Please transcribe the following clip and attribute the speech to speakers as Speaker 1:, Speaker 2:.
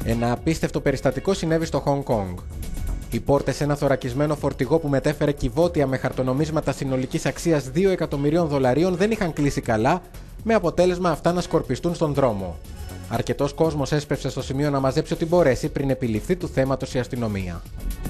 Speaker 1: Ένα απίστευτο περιστατικό συνέβη στο Χονγκ Κονγκ. Οι πόρτες σε ένα θωρακισμένο φορτηγό που μετέφερε κυβότια με χαρτονομίσματα συνολικής αξίας $2 εκατομμυρίων δεν είχαν κλείσει καλά, με αποτέλεσμα αυτά να σκορπιστούν στον δρόμο. Αρκετός κόσμος έσπευσε στο σημείο να μαζέψει ό,τι μπορέσει πριν επιληφθεί του θέματος η αστυνομία.